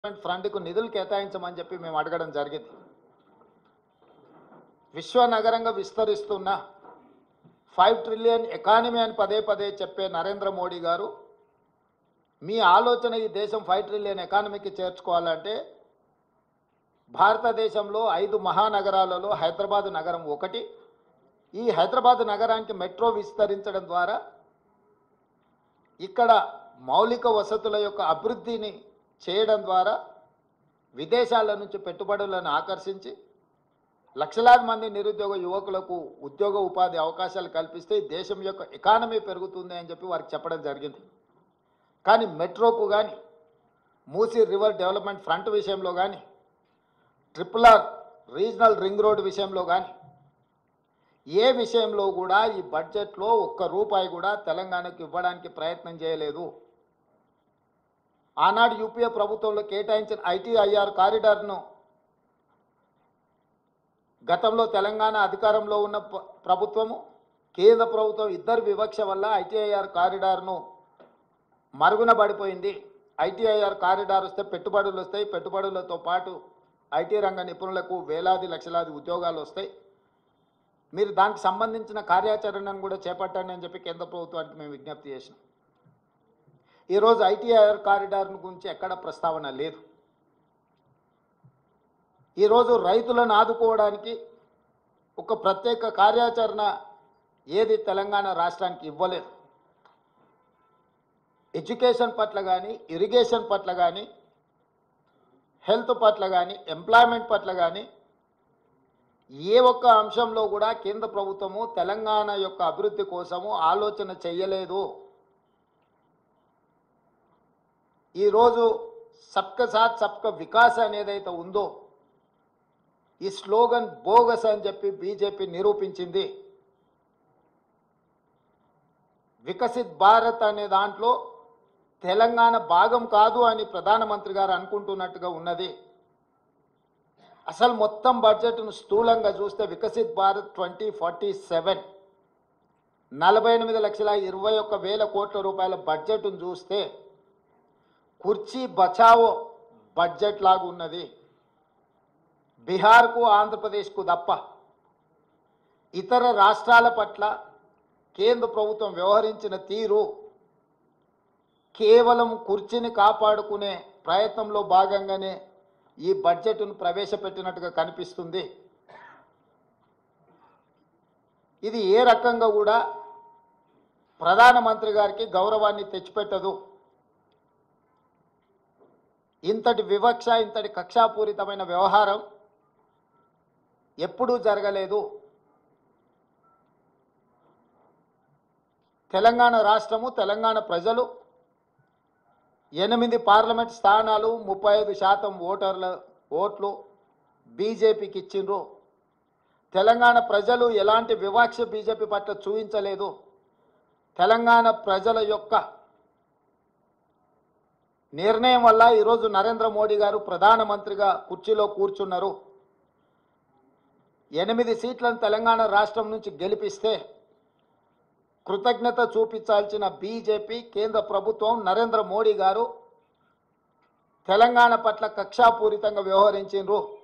ఫ్రంట్కు నిధులు కేటాయించమని చెప్పి మేము అడగడం జరిగింది. విశ్వనగరంగా విస్తరిస్తున్న 5 ట్రిలియన్ ఎకానమీ అని పదే పదే చెప్పే నరేంద్ర మోడీ గారు మీ ఆలోచన ఈ దేశం 5 ట్రిలియన్ ఎకానమీకి చేర్చుకోవాలంటే భారతదేశంలో 5 మహానగరాలలో హైదరాబాద్ నగరం ఒకటి. ఈ హైదరాబాద్ నగరానికి మెట్రో విస్తరించడం ద్వారా ఇక్కడ మౌలిక వసతుల యొక్క అభివృద్ధిని చేయడం ద్వారా విదేశాల నుంచి పెట్టుబడులను ఆకర్షించి లక్షలాది మంది నిరుద్యోగ యువకులకు ఉద్యోగ ఉపాధి అవకాశాలు కల్పిస్తే దేశం యొక్క ఎకానమీ పెరుగుతుంది అని చెప్పి వారికి చెప్పడం జరిగింది. కానీ మెట్రోకు కానీ మూసీ రివర్ డెవలప్మెంట్ ఫ్రంట్ విషయంలో కానీ RRR రీజనల్ రింగ్ రోడ్ విషయంలో కానీ ఏ విషయంలో కూడా ఈ బడ్జెట్లో ఒక్క రూపాయి కూడా తెలంగాణకు ఇవ్వడానికి ప్రయత్నం చేయలేదు. ఆనాడు యూపీఏ ప్రభుత్వంలో కేటాయించిన ITIR కారిడార్ను గతంలో తెలంగాణ అధికారంలో ఉన్న ప్రభుత్వము కేంద్ర ప్రభుత్వం ఇద్దరు వివక్ష వల్ల ITIR కారిడార్ను మరుగున పడిపోయింది. ITIR కారిడార్ వస్తే పెట్టుబడులు వస్తాయి, పెట్టుబడులతో పాటు IT రంగ నిపుణులకు వేలాది లక్షలాది ఉద్యోగాలు వస్తాయి. మీరు దానికి సంబంధించిన కార్యాచరణను కూడా చేపట్టండి అని చెప్పి కేంద్ర ప్రభుత్వానికి మేము విజ్ఞప్తి చేసినాం. ఈరోజు ITIR కారిడార్ను గురించి ఎక్కడ ప్రస్తావన లేదు. ఈరోజు రైతులను ఆదుకోవడానికి ఒక ప్రత్యేక కార్యాచరణ ఏది తెలంగాణ రాష్ట్రానికి ఇవ్వలేదు. ఎడ్యుకేషన్ పట్ల కానీ, ఇరిగేషన్ పట్ల కానీ, హెల్త్ పట్ల కానీ, ఎంప్లాయ్మెంట్ పట్ల కానీ ఏ ఒక్క అంశంలో కూడా కేంద్ర ప్రభుత్వము తెలంగాణ యొక్క అభివృద్ధి కోసము ఆలోచన చెయ్యలేదు. ఈరోజు సబ్కా సాత్ సబ్కా వికాస్ అనేదైతే ఉందో ఈ స్లోగన్ బోగస్ అని చెప్పి బీజేపీ నిరూపించింది. వికసిత్ భారత్ అనే దాంట్లో తెలంగాణ భాగం కాదు అని ప్రధానమంత్రి గారు అనుకుంటున్నట్టుగా ఉన్నది. అసలు మొత్తం బడ్జెట్ను స్థూలంగా చూస్తే వికసిత్ భారత్ 2047 48,21,000 కోట్ల రూపాయల బడ్జెట్ను చూస్తే కుర్చీ బచావో బడ్జెట్ లాగా ఉన్నది. బీహార్కు ఆంధ్రప్రదేశ్కు తప్ప ఇతర రాష్ట్రాల పట్ల కేంద్ర ప్రభుత్వం వ్యవహరించిన తీరు కేవలం కుర్చీని కాపాడుకునే ప్రయత్నంలో భాగంగానే ఈ బడ్జెట్ను ప్రవేశపెట్టినట్టుగా కనిపిస్తుంది. ఇది ఏ రకంగా కూడా ప్రధానమంత్రి గారికి గౌరవాన్ని తెచ్చిపెట్టదు. ఇంతటి వివక్ష, ఇంతటి కక్షాపూరితమైన వ్యవహారం ఎప్పుడూ జరగలేదు. తెలంగాణ రాష్ట్రము, తెలంగాణ ప్రజలు 8 పార్లమెంట్ స్థానాలు 35% ఓట్లు బీజేపీకి ఇచ్చిండ్రు. తెలంగాణ ప్రజలు ఎలాంటి వివక్ష బీజేపీ పట్ల చూపించలేదు. తెలంగాణ ప్రజల యొక్క నిర్ణయం వల్ల ఈరోజు నరేంద్ర మోడీ గారు ప్రధానమంత్రిగా కుర్చీలో కూర్చున్నారు. 8 సీట్లను తెలంగాణ రాష్ట్రం నుంచి గెలిపిస్తే కృతజ్ఞత చూపించాల్సిన బీజేపీ కేంద్ర ప్రభుత్వం నరేంద్ర మోడీ గారు తెలంగాణ పట్ల కక్షాపూరితంగా వ్యవహరించారు.